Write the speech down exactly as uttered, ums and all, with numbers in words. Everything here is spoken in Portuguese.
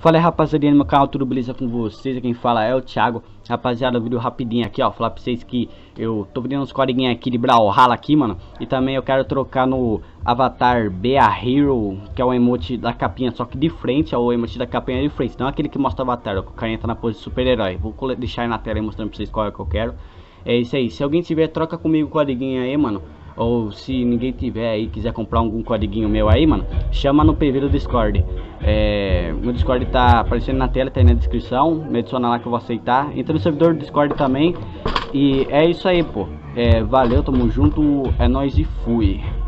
Fala aí, rapaziada, no meu canal, tudo beleza com vocês? Quem fala é o Thiago. Rapaziada, vídeo rapidinho aqui, ó, falar pra vocês que eu tô vendendo uns codiguinhos aqui de Brawlhalla aqui, mano. E também eu quero trocar no avatar B A Hero, que é o emote da capinha, só que de frente, é o emote da capinha de frente, não é aquele que mostra o avatar, ó, que o carinha tá na pose de super-herói. Vou deixar aí na tela aí mostrando pra vocês qual é que eu quero. É isso aí, se alguém tiver, troca comigo o codiguinho aí, mano. Ou se ninguém tiver aí, quiser comprar algum codiguinho meu aí, mano, chama no P V do Discord. É, meu Discord tá aparecendo na tela, tá aí na descrição. Me adiciona lá que eu vou aceitar. Entra no servidor do Discord também. E é isso aí, pô. É, valeu, tamo junto. É nóis e fui.